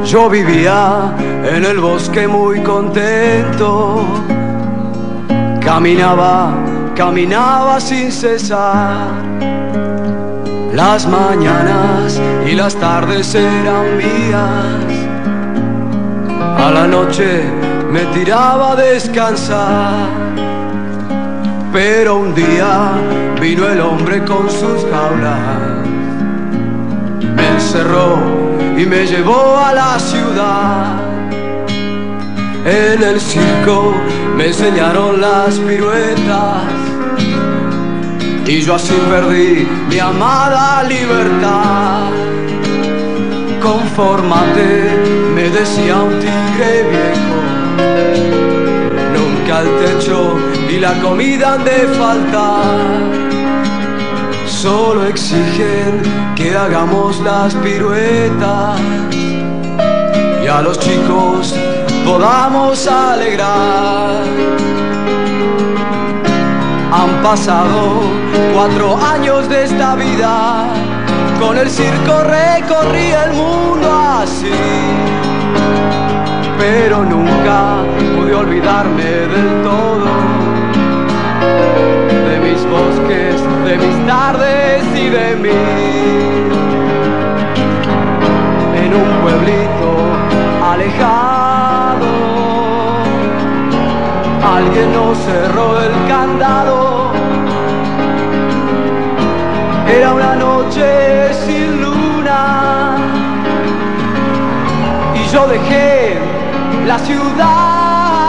Yo vivía en el bosque muy contento, caminaba sin cesar. Las mañanas y las tardes eran mías. A la noche me tiraba a descansar. Pero un día vino el hombre con sus jaulas, me encerró y me llevó a la ciudad. En el circo me enseñaron las piruetas y yo así perdí mi amada libertad. Confórmate, me decía un tigre viejo, nunca el techo y la comida han de faltar. Solo exigen que hagamos las piruetas y a los chicos podamos alegrar. Han pasado 4 años de esta vida, con el circo recorrí el mundo así, pero nunca pude olvidarme del todo de mis bosques, de mis tardes y de mí. En un pueblito alejado, alguien nos cerró el candado. Era una noche sin luna y yo dejé la ciudad.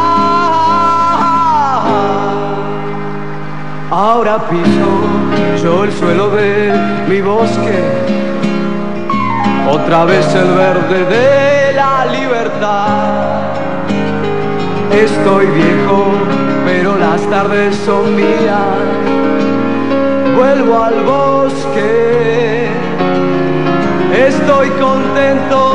Ahora piso yo el suelo de mi bosque, otra vez el verde de la libertad. Estoy viejo, pero las tardes son mías. Vuelvo al bosque, estoy contento.